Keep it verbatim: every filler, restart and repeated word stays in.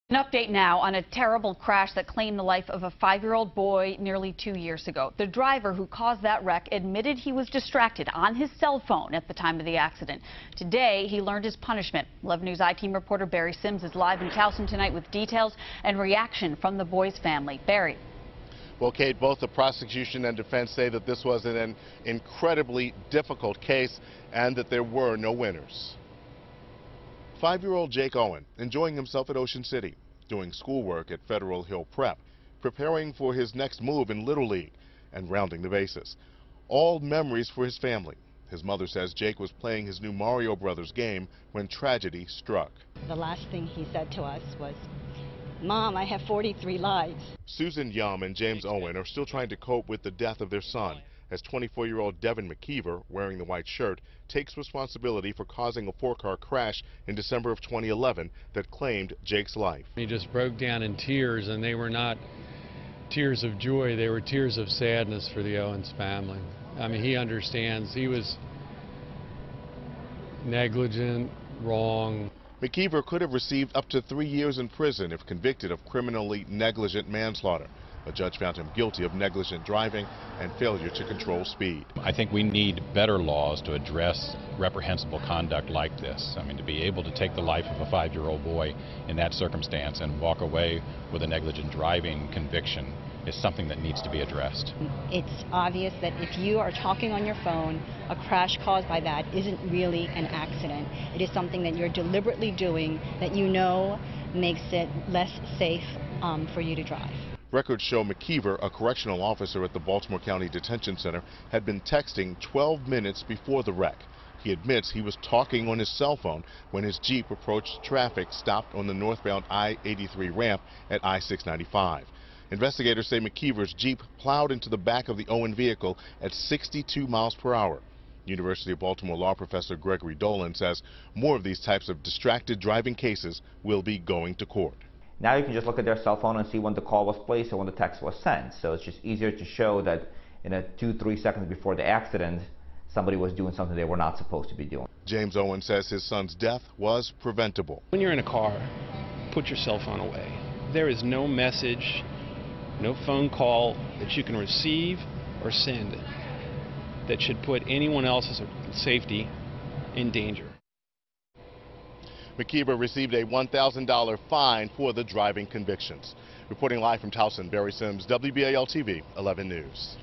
An update now on a terrible crash that claimed the life of a five-year-old boy nearly two years ago. The driver who caused that wreck admitted he was distracted on his cell phone at the time of the accident. Today, he learned his punishment. eleven News I-Team reporter Barry Sims is live in Towson tonight with details and reaction from the boy's family. Barry. Well, Kate, both the prosecution and defense say that this was an incredibly difficult case and that there were no winners. Five-year-old Jake Owen enjoying himself at Ocean City, doing schoolwork at Federal Hill Prep, preparing for his next move in Little League, and rounding the bases. All memories for his family. His mother says Jake was playing his new Mario Brothers game when tragedy struck. The last thing he said to us was, "Mom, I have forty-three lives." Susan Yum and James Owen are still trying to cope with the death of their son, as twenty-four-year-old Devin McKeever, wearing the white shirt, takes responsibility for causing a four-car crash in December of twenty eleven that claimed Jake's life. He just broke down in tears, and they were not tears of joy, they were tears of sadness for the Owens family. I mean, he understands. He was negligent, wrong. McKeever could have received up to three years in prison if convicted of criminally negligent manslaughter. A judge found him guilty of negligent driving and failure to control speed. I think we need better laws to address reprehensible conduct like this. I mean, to be able to take the life of a five-year-old boy in that circumstance and walk away with a negligent driving conviction is something that needs to be addressed. It's obvious that if you are talking on your phone, a crash caused by that isn't really an accident. It is something that you're deliberately doing that you know makes it less safe um, for you to drive. Records show McKeever, a correctional officer at the Baltimore County Detention Center, had been texting twelve minutes before the wreck. He admits he was talking on his cell phone when his Jeep approached traffic stopped on the northbound I eighty-three ramp at I six ninety-five. Investigators say McKeever's Jeep plowed into the back of the Owen vehicle at sixty-two miles per hour. University of Baltimore law professor Gregory Dolan says more of these types of distracted driving cases will be going to court. Now you can just look at their cell phone and see when the call was placed or when the text was sent. So it's just easier to show that in a two, three seconds before the accident, somebody was doing something they were not supposed to be doing. James Owen says his son's death was preventable. When you're in a car, put your cell phone away. There is no message, no phone call that you can receive or send that should put anyone else's safety in danger. McKeever received a one thousand dollar fine for the driving convictions. Reporting live from Towson, Barry Sims, W B A L T V, eleven News.